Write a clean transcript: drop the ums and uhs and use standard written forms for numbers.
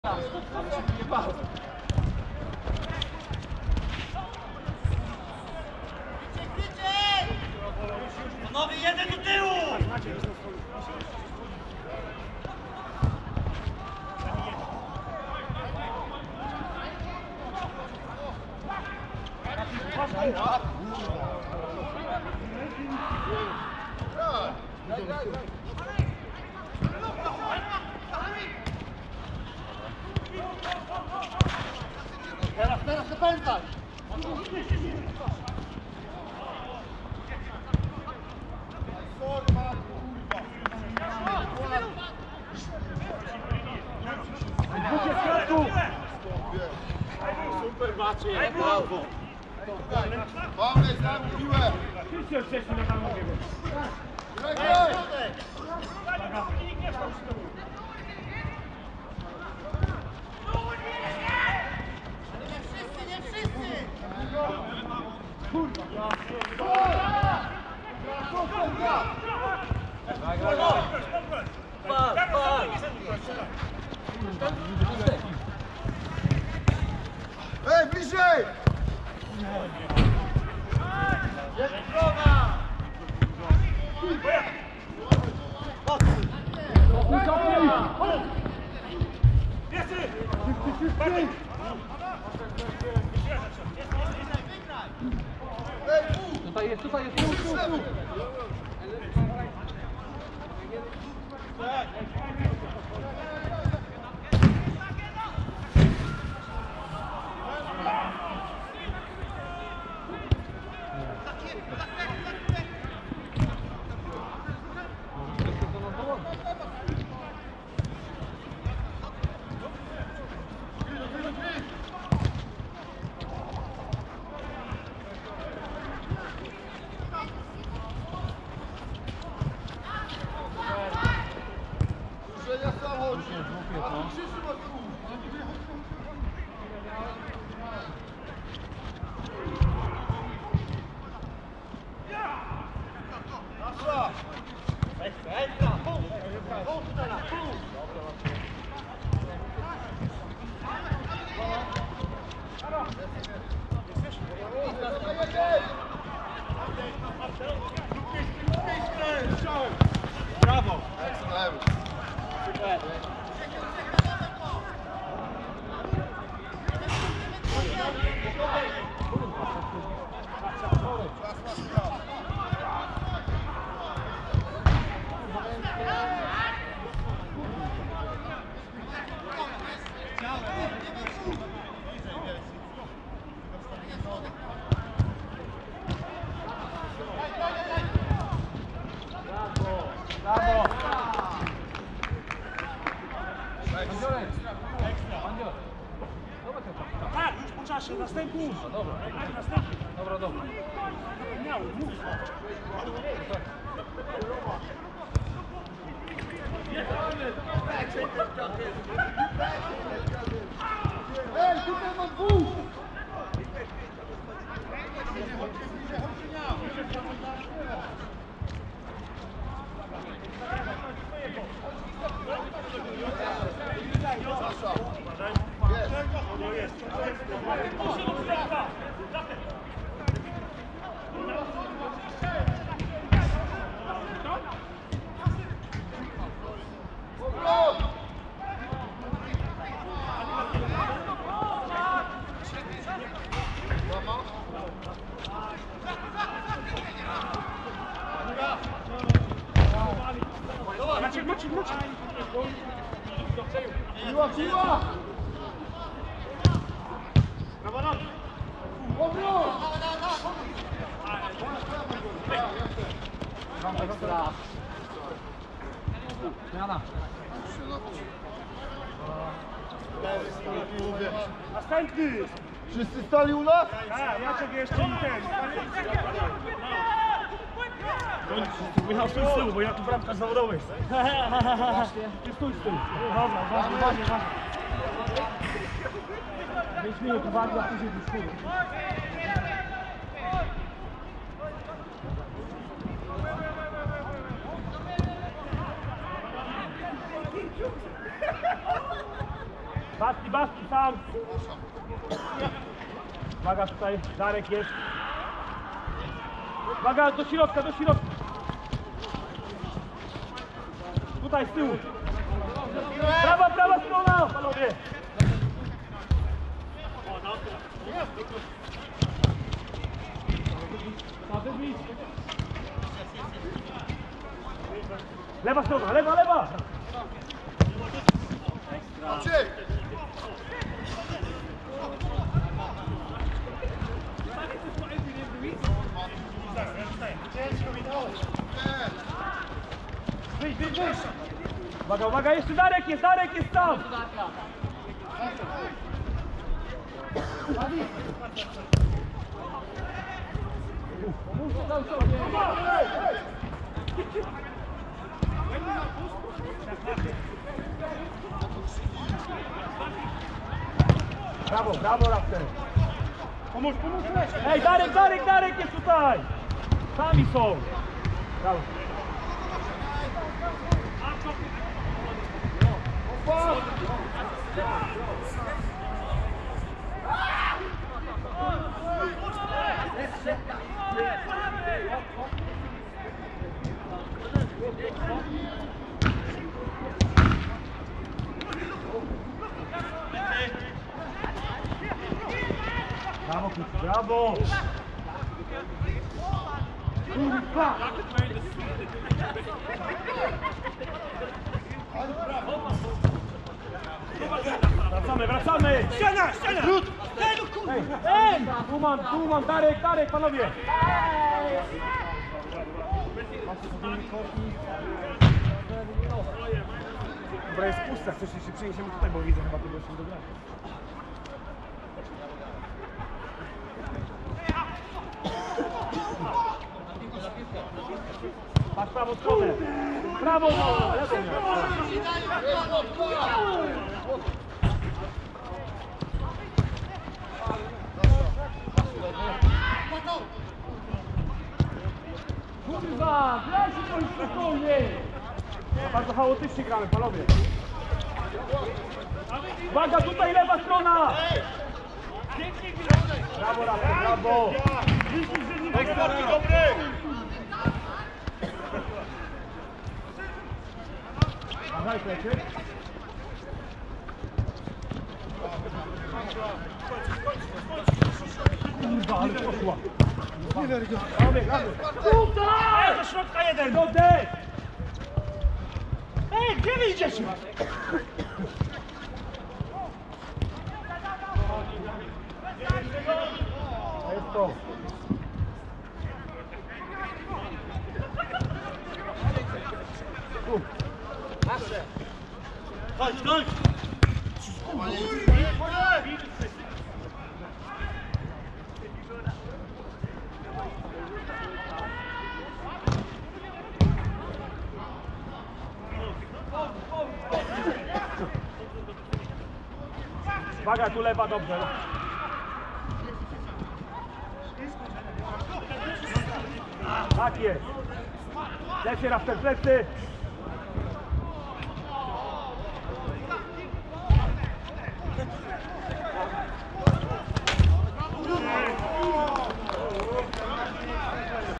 Panowie, jeden do tyłu! Teraz zapędzaj! Super Maciej, brawo! Mamy, zamówiłem! Wszyscy wcześniej na tam mówię. Ej, bliżej! Jest strona! Tutaj jest, tu. Że samochód! A tu krzyży ma tu! Nasza! Ekstra! Punkt teraz! Punkt! Brawo! Brawo! Tak, już po czasie, następny. Dobra. Następny. Dobra. Miały, mów. Ej, tutaj mam dwóch! Maciek! Piła! Brawo, no! Powrót! Zmiana. Następny! Wszyscy stali u nas? Tak, Jacek jeszcze i ten. Michał, stój z tyłu, bo ja tu bramkarz zawodowy. Ty stój z tyłu. Dobra, uważaj. 5 minut uwagi, a później dyskutuj. Basti sam. Uwaga tutaj, Darek jest. Uwaga, do środka. Tutaj z tyłu. Prawa strona, panowie. Lewa strona, lewa. Maciek! Wyjdź. Uwaga, jeszcze Darek jest tam. Brawo, Raptor. Pomóż. Ej, Darek jest tutaj. Sami są. Brawo. Brawo! Kurwa! Wracamy! Ściana! Rzut! Ej! Tu mam, Darek, panowie! Dobra, jest pusta, wcześniej się przeniesiemy tutaj, bo widzę chyba tego się dogra. Patrz prawą stronę! Prawo, lewą! Kurwa! Grajcie coś spokojnie! Bardzo chaotycznie gramy, panowie! Uwaga, tutaj lewa strona! Brawo, Raptor, brawo! Eksporty dobry! Dawaj, Plecie. Kurwa, ale poszła! Gramy! Tutaj! Do środka jeden! Do D! Ej, gdzie wy idziecie? To jest to. Chodź! Uwaga, tu lewa, dobrze. Tak jest. Lecie, Raptor, plecy.